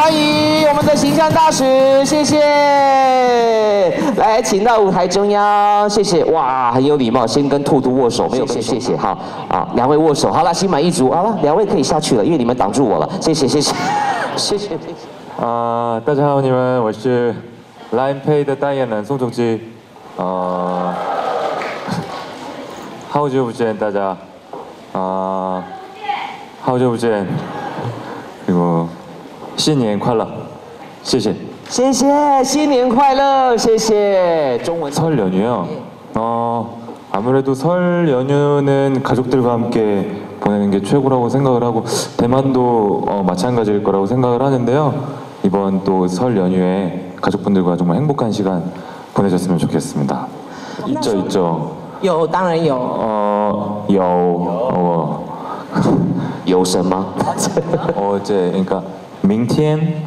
欢迎我们的形象大使，谢谢。来，请到舞台中央，谢谢。哇，很有礼貌，先跟兔兔握手，没有谢谢。好啊，两位握手，好了，心满意足。好了，两位可以下去了，因为你们挡住我了，谢谢。 大家好，你们，我是 Line Pay 的代言人宋仲基。好久不见，大家。好久不见。그리고新年快乐，谢谢。 谢谢，新年快乐，谢谢。中文。 설 연휴요. 아무래도 설 연휴는 가족들과 함께 보내는 게 최고라고 생각을 하고 대만도 마찬가지일 거라고 생각을 하는데요. 이번 또 설 연휴에 가족분들과 정말 행복한 시간 보내셨으면 좋겠습니다. 있죠. 有，当然有。有什么？ 어제 그러니까 明天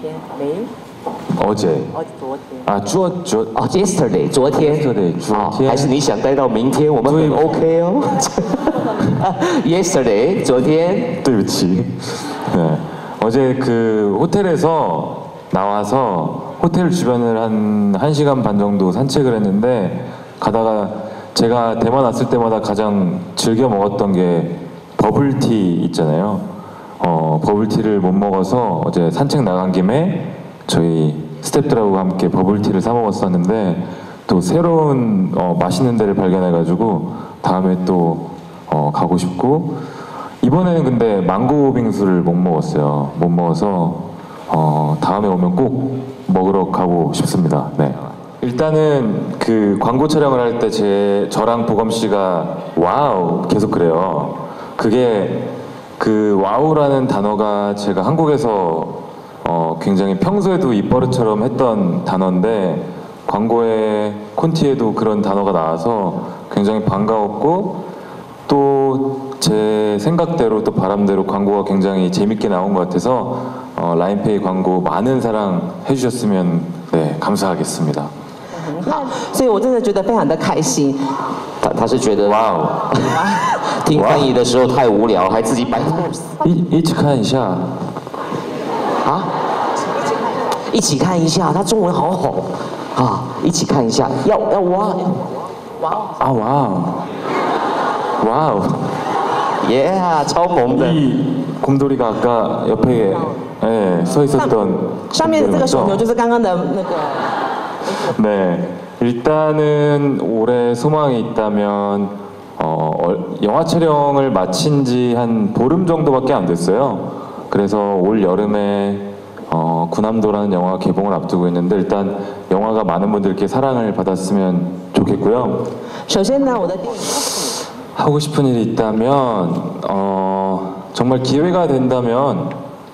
어제 ，yesterday 昨天，还是你想待到明天？我们很 OK 哦。yesterday 昨天。 对不起。 네. 어제 그 호텔에서 나와서 호텔 주변을 한 1시간 반 정도 산책을 했는데 가다가 제가 대만 왔을 때마다 가장 즐겨 먹었던 게 버블티 있잖아요. 버블티를 못 먹어서 어제 산책 나간 김에 저희 스태프들하고 함께 버블티를 사 먹었었는데 또 새로운 맛있는 데를 발견해가지고 다음에 또 가고 싶고 이번에는 근데 망고 빙수를 못 먹었어요. 못 먹어서 다음에 오면 꼭 먹으러 가고 싶습니다. 네. 일단은 그 광고 촬영을 할 때 저랑 보검 씨가 와우 계속 그래요. 그게 그 와우라는 단어가 제가 한국에서 굉장히 평소에도 입버릇처럼 했던 단어인데 광고에 콘티에도 그런 단어가 나와서 굉장히 반가웠고 또 제 생각대로 또 바람대로 광고가 굉장히 재밌게 나온 것 같아서 라인페이 광고 많은 사랑 해주셨으면 네 감사하겠습니다. 好，所以我真的觉得非常的开心。他是觉得哇哦，听翻译的时候太无聊，还自己摆 pose。 一起看一下。 啊？一起看一下，他中文好好啊！一起看一下，要哇와우 yeah超萌的。 이 곰돌이가 아까 옆에 서 있었던 上面的这个小牛就是刚刚的那个。 네, 일단은 올해 소망이 있다면 영화 촬영을 마친 지 한 보름 정도밖에 안 됐어요. 그래서 올 여름에 군함도라는 영화 개봉을 앞두고 있는데 일단 영화가 많은 분들께 사랑을 받았으면 좋겠고요. 首先呢，我的 하고 싶은 일이 있다면 정말 기회가 된다면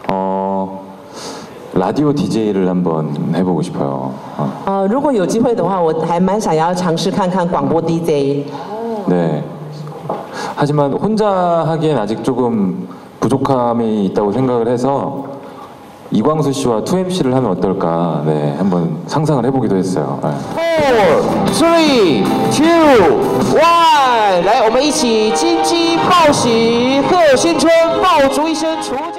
라디오 DJ를 한번 해보고 싶어요. 如果有机会的话，我还蛮想要尝试看看广播 DJ。 네. 하지만 혼자 하기엔 아직 조금 부족함이 있다고 생각을 해서 이광수 씨와 2MC를 하면 어떨까? 네, 한번 상상을 해보기도 했어요. 4, 3, 2, 1，来，我们一起金鸡报喜，贺新春，爆竹一声除。